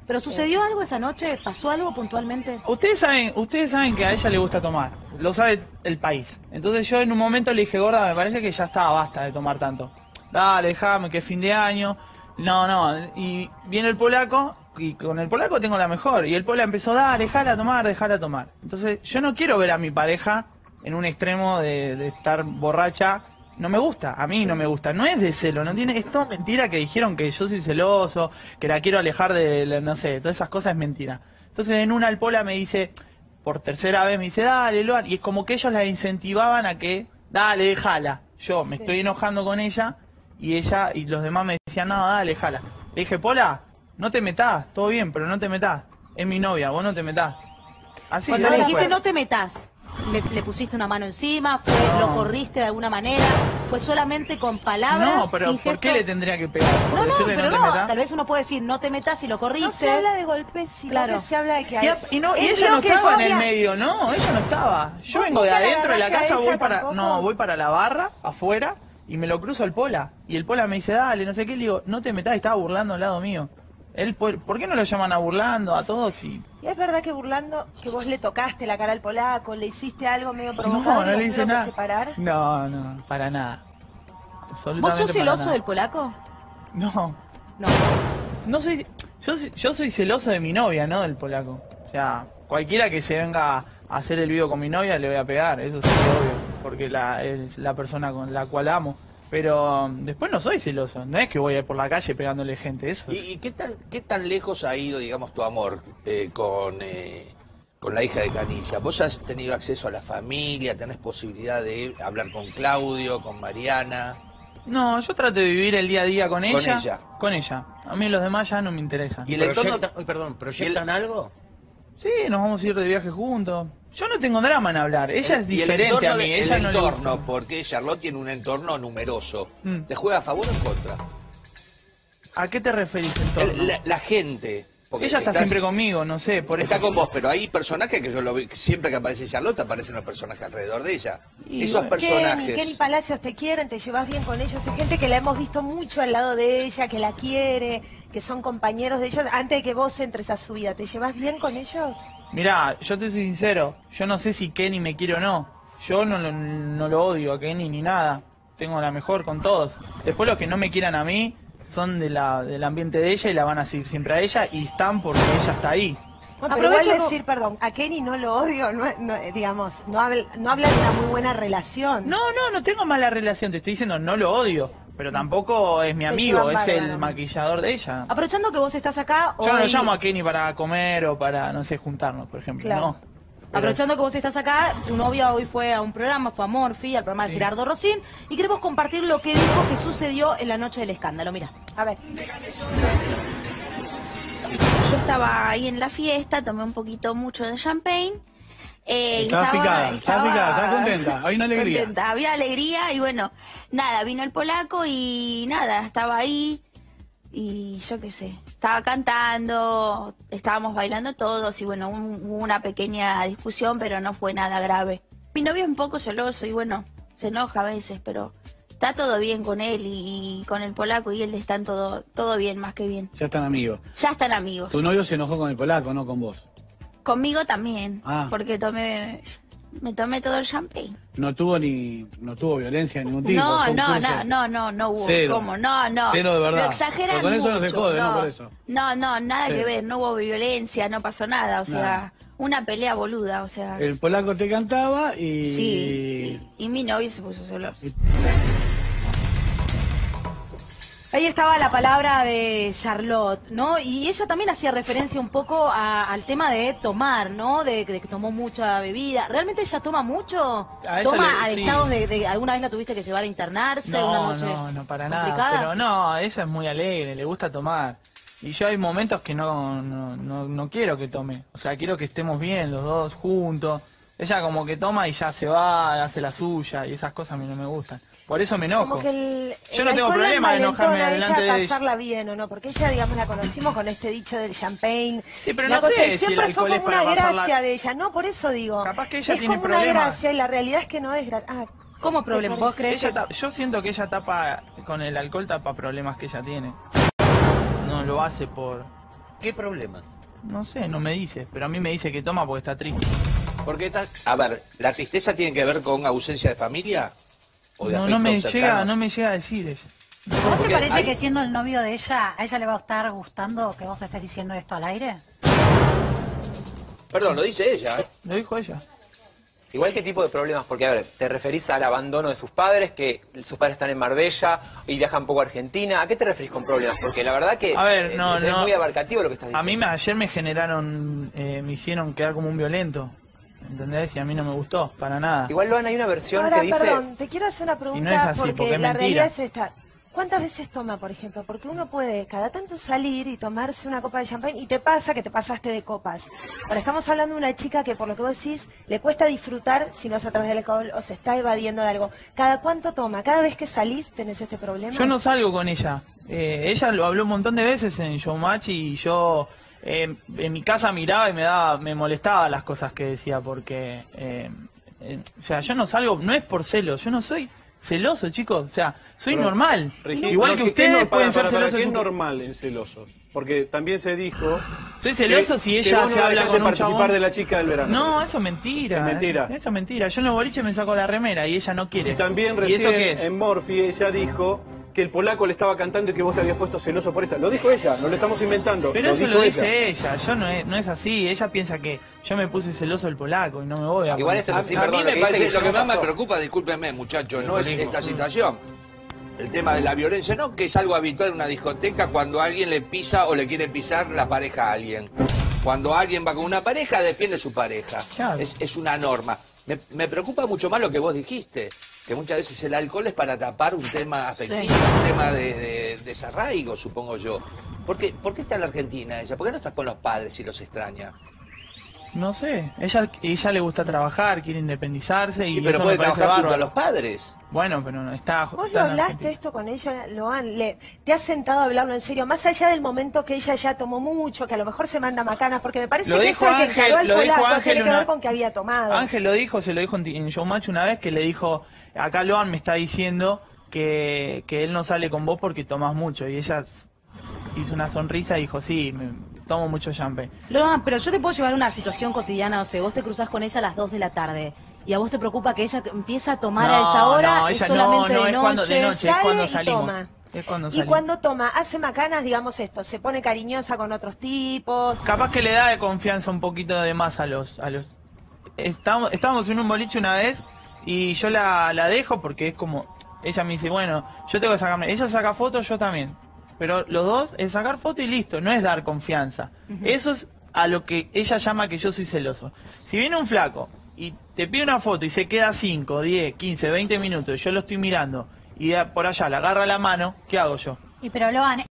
¿Pero sucedió algo esa noche? ¿Pasó algo puntualmente? Ustedes saben que a ella le gusta tomar, lo sabe el país. Entonces yo en un momento le dije, gorda, me parece que ya está, basta de tomar tanto. Dale, déjame, que es fin de año. No, y viene el polaco, y con el polaco tengo la mejor. Y el polaco empezó, dale, déjala tomar. Entonces yo no quiero ver a mi pareja en un extremo de estar borracha. No me gusta, a mí no me gusta, no es de celo, no tiene, es todo mentira que dijeron que yo soy celoso, que la quiero alejar no sé, todas esas cosas es mentira. Entonces en una el Pola me dice, por tercera vez me dice, dale, Luan, y es como que ellos la incentivaban a que, dale, déjala. Yo me estoy enojando con ella, y los demás me decían, no, dale, déjala. Le dije, Pola, no te metás, todo bien, pero no te metás, es mi novia, vos no te metás. Así. Cuando le dijiste no te metás, ¿le pusiste una mano encima? ¿Lo corriste de alguna manera? ¿Fue solamente con palabras? No, pero sin ¿por gestos? qué le tendría que pegar? No, pero te no, metas. tal vez uno puede decir no te metas y lo corriste. No se habla de golpes, sino Claro. que se habla de que hay... Y ella no estaba en el medio, no, ella no estaba. Yo vengo de adentro de la casa, voy para la barra, afuera, y me lo cruzo al Pola. Y el Pola me dice, dale, no sé qué, le digo, no te metás, estaba burlando al lado mío. ¿Por qué no lo llaman a burlando a todos? ¿Y es verdad que burlando, que vos le tocaste la cara al polaco, le hiciste algo medio No, provocador no y le los hice tuvieron que nada. separar? No, para nada. ¿Vos Absolutamente sos para celoso nada. del polaco? No. No. No soy, yo soy celoso de mi novia, no del polaco. O sea, cualquiera que se venga a hacer el vivo con mi novia le voy a pegar, eso sí, obvio, porque es la persona con la cual amo. Pero después no soy celoso, no es que voy a ir por la calle pegándole gente, eso. ¿Y qué tan lejos ha ido, digamos, tu amor con la hija de Canilla? ¿Vos has tenido acceso a la familia? ¿Tenés posibilidad de hablar con Claudio, con Mariana? No, yo trato de vivir el día a día con ella. Con ella. Con ella. A mí los demás ya no me interesan. ¿Y el entorno? ¿Proyectan algo? Sí, nos vamos a ir de viaje juntos. Yo no tengo drama en hablar, ella es Y el diferente a mí, ella el no le entorno, gusta. porque Charlotte tiene un entorno numeroso. Mm. ¿Te juega a favor o en contra? ¿A qué te referís entorno? La gente. Porque Ella está siempre conmigo, no sé, por eso. Está con vos, pero hay personajes que yo lo vi, siempre que aparece Charlotte aparecen los personajes alrededor de ella. Y Esos bueno. personajes. Kenny Palacios te quieren, te llevas bien con ellos, es gente que la hemos visto mucho al lado de ella, que la quiere, que son compañeros de ellos, antes de que vos entres a su vida, ¿te llevas bien con ellos? Mirá, yo te soy sincero, yo no sé si Kenny me quiere o no. Yo no lo odio a Kenny ni nada. Tengo la mejor con todos. Después los que no me quieran a mí son del ambiente de ella y la van a seguir siempre a ella y están porque ella está ahí. Bueno, pero igual Aprovecho decir, perdón, a Kenny no lo odio, digamos, no habla de una muy buena relación. No tengo mala relación, te estoy diciendo, no lo odio. Pero tampoco es mi Se amigo, llevan es el bárbaro. maquillador de ella. Aprovechando que vos estás acá Yo no lo hoy- llamo a Kenny para comer o para, no sé, juntarnos, por ejemplo. Claro. No. Pero- Aprovechando que vos estás acá, tu novia hoy fue a un programa, fue a Morphy, al programa de Sí. Gerardo Rocín, y queremos compartir lo que dijo que sucedió en la noche del escándalo. Mira. A ver, Yo estaba ahí en la fiesta, tomé un poquito mucho de champagne. Estabas picada, estabas contenta, hay una alegría. Contenta, había alegría y bueno, nada, vino el polaco y nada, estaba ahí y yo qué sé, estaba cantando, estábamos bailando todos y bueno, hubo una pequeña discusión, pero no fue nada grave. Mi novio es un poco celoso y bueno, se enoja a veces, pero está todo bien con él y con el polaco y él están todo bien, más que bien. Ya están amigos. Ya están amigos. Tu novio se enojó con el polaco, no con vos. Conmigo también, Ah. porque me tomé todo el champagne. No tuvo violencia de ningún tipo. fue un cruce. No hubo. Cero. ¿Cómo? No. Cero de verdad. Lo exageran Pero con eso no se mucho, jode, ¿no? Por eso. No, nada Sí. que ver, no hubo violencia, no pasó nada, o sea, Nada. una pelea boluda, o sea. El polaco te cantaba y... Sí, y mi novio se puso celoso. Ahí estaba la palabra de Charlotte, ¿no? Y ella también hacía referencia un poco al tema de tomar, ¿no? De que tomó mucha bebida. ¿Realmente ella toma mucho? A ella ¿Toma sí. adictados de alguna vez la tuviste que llevar a internarse una noche No, para complicada? nada. Pero no, ella es muy alegre, le gusta tomar. Y yo hay momentos que no quiero que tome. O sea, quiero que estemos bien los dos juntos. Ella como que toma y ya se va, hace la suya y esas cosas a mí no me gustan. Por eso me enojo. como que Yo no tengo problema de enojarme delante de ella ella. pasarla bien o no, porque ella, digamos, la conocimos con este dicho del champagne. Sí, pero La no cosa sé es, si el siempre fue alcohol es como para una pasarla... gracia de ella, no, por eso digo. Capaz que ella es tiene como una problemas. gracia y la realidad es que no es gracia. ¿Cómo problema? ¿Vos crees que...? Yo siento que ella tapa, con el alcohol tapa problemas que ella tiene. No lo hace ¿Qué problemas? No sé, no me dice, pero a mí me dice que toma porque está triste. Porque a ver, ¿la tristeza tiene que ver con ausencia de familia? ¿O de No me afectos llega, cercanos? no me llega a decir ella. ¿A vos te Porque parece hay- que siendo el novio de ella, a ella le va a estar gustando que vos estés diciendo esto al aire? Perdón, lo dice ella. Lo dijo ella. Igual, ¿qué tipo de problemas? Porque, a ver, te referís al abandono de sus padres, que sus padres están en Marbella y viajan poco a Argentina. ¿A qué te referís con problemas? Porque la verdad que A ver, no, es no. muy abarcativo lo que estás A diciendo. mí ayer me generaron, me hicieron quedar como un violento. ¿Entendés? Y a mí no me gustó, para nada. Igual, Loan, hay una versión Ahora, que dice... perdón, te quiero hacer una pregunta Y no es así, porque porque es la mentira. realidad es esta. ¿Cuántas veces toma, por ejemplo? Porque uno puede cada tanto salir y tomarse una copa de champán y te pasa que te pasaste de copas. Ahora estamos hablando de una chica que por lo que vos decís le cuesta disfrutar si no es a través del alcohol o se está evadiendo de algo. ¿Cada cuánto toma? ¿Cada vez que salís tenés este problema? Yo no salgo con ella. Ella lo habló un montón de veces en Showmatch y yo en mi casa miraba y me molestaba las cosas que decía porque, o sea, yo no salgo, no es por celos, yo no soy celoso, chicos, o sea, soy Pero, normal. Regina, Igual no, que ¿qué ustedes no- pueden ser para, celosos. ¿qué es de su- normal en celosos? Porque también se dijo... Soy celoso si que ella vos no se habla dejaste con un participar chabón. de la chica del verano. No, eso es mentira. Es mentira. Eso es mentira. Yo en los boliches me saco la remera y ella no quiere. Y también ¿Y eso recién qué es? en Morphy ella dijo que el polaco le estaba cantando y que vos te habías puesto celoso por esa. Lo dijo ella, no lo estamos inventando. Pero lo eso dijo lo ella. dice ella, yo no es así, ella piensa que yo me puse celoso del polaco y no me voy a Igual poner esto es A así, mí perdón, me que parece, dice lo que más me pasó. preocupa, discúlpenme muchachos, no es Federico. esta situación. El tema de la violencia, no, que es algo habitual en una discoteca cuando alguien le pisa o le quiere pisar la pareja a alguien. Cuando alguien va con una pareja, defiende su pareja. Claro. Es una norma. Me preocupa mucho más lo que vos dijiste, que muchas veces el alcohol es para tapar un tema afectivo, un tema de desarraigo, supongo yo. ¿Por qué está en la Argentina ella? ¿Por qué no está con los padres si los extraña? No sé, ella le gusta trabajar, quiere independizarse y Pero eso puede me parece trabajar junto a bárbaro. los padres. Bueno, pero no está. ¿Vos está lo en hablaste Argentina. esto con ella, Loan? ¿Te has sentado a hablarlo en serio? Más allá del momento que ella ya tomó mucho, que a lo mejor se manda macanas, porque me parece Lo que dijo esto que Ángel, encaró al lo dijo polaco Ángel tiene que una- ver con que había tomado. Ángel lo dijo, se lo dijo en Showmatch una vez que le dijo, acá Loan me está diciendo que él no sale con vos porque tomás mucho y ella hizo una sonrisa y dijo, sí, tomo mucho champagne. Loan, pero yo te puedo llevar una situación cotidiana, o sea, vos te cruzás con ella a las 2 de la tarde y a vos te preocupa que ella empieza a tomar a esa hora, no, es ella solamente no de es cuando noche. de noche, es sale cuando y salimos. toma. Es cuando Y salimos. cuando toma, hace macanas, digamos esto, se pone cariñosa con otros tipos. Capaz que le da de confianza un poquito de más a los. Estábamos en un boliche una vez y yo la dejo porque es como. Ella me dice, bueno, yo tengo que sacarme. Ella saca fotos, yo también. Pero los dos es sacar foto y listo, no es dar confianza. Eso es a lo que ella llama que yo soy celoso. Si viene un flaco y te pide una foto y se queda 5, 10, 15, 20 minutos y yo lo estoy mirando y por allá le agarra la mano, ¿qué hago yo? Y pero Loan,